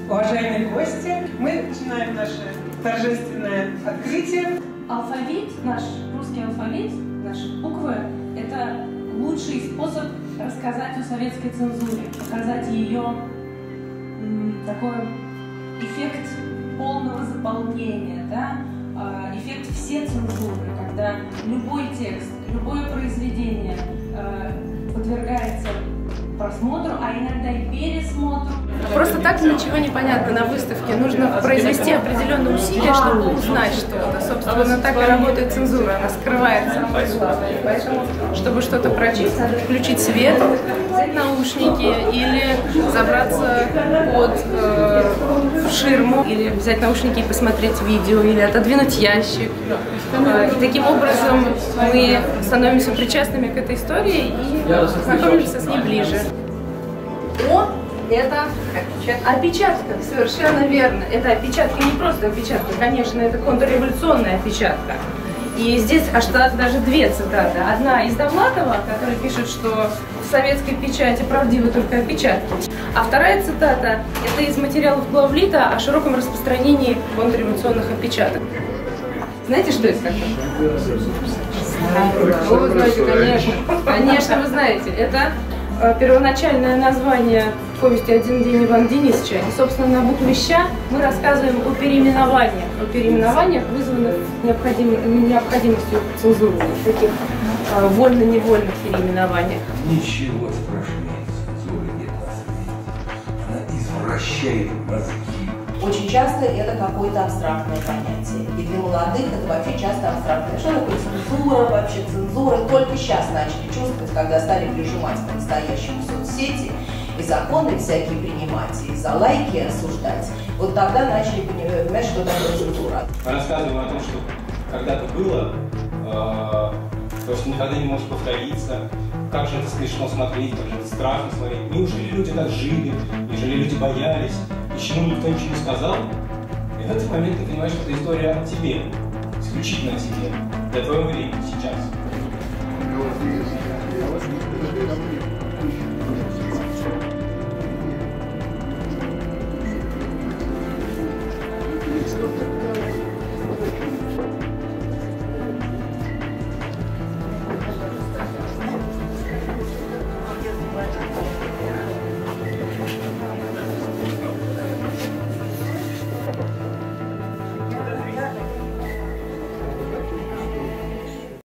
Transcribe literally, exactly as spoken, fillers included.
Уважаемые гости, мы начинаем наше торжественное открытие. Алфавит, наш русский алфавит, наши буквы – это лучший способ рассказать о советской цензуре, показать ее такой эффект полного заполнения, да? Эффект все цензуры, когда любой текст, любое произведение подвергается просмотру, а иногда и пересмотру. Просто так ничего не понятно на выставке. Нужно произвести определенные усилия, чтобы узнать что-то. Собственно, так и работает цензура. Она скрывается от присутствия. Поэтому, чтобы что-то прочесть, надо включить свет, взять наушники или забраться под э, ширму, или взять наушники и посмотреть видео, или отодвинуть ящик. Э, и таким образом мы становимся причастными к этой истории и знакомимся с ней ближе. О, это опечатка, совершенно верно. Это опечатка, не просто опечатка, конечно, это контрреволюционная опечатка. И здесь аж даже две цитаты. Одна из Довлатова, который пишет, что в советской печати правдивы только опечатки. А вторая цитата – это из материалов главлита о широком распространении контрреволюционных опечаток. Знаете, что это такое? Вы знаете, конечно. Конечно, вы знаете. Это первоначальное название повести «Один день Ивана Денисовича». И, собственно, на букве «щ» мы рассказываем о переименованиях. О переименованиях, вызванных необходим, необходимостью цензуры. Таких э, вольно-невольных переименованиях. Ничего страшнее цензуры нет на свете. Она извращает мозги. Очень часто это какое-то абстрактное понятие. И для молодых это вообще часто абстрактное. Что такое цензура вообще? Цензура только сейчас начали чувствовать, когда стали прижимать по-настоящему соцсети и законы всякие принимать, и за лайки осуждать. Вот тогда начали понимать, что такое цензура. Мы рассказываем о том, что когда-то было, э, то, что никогда не может повториться, как же это смешно смотреть, как же это страшно смотреть. Неужели люди так жили, неужели люди боялись, почему никто ничего не сказал? И в этот момент ты понимаешь, что это история о тебе, исключительно о тебе, для твоего времени сейчас.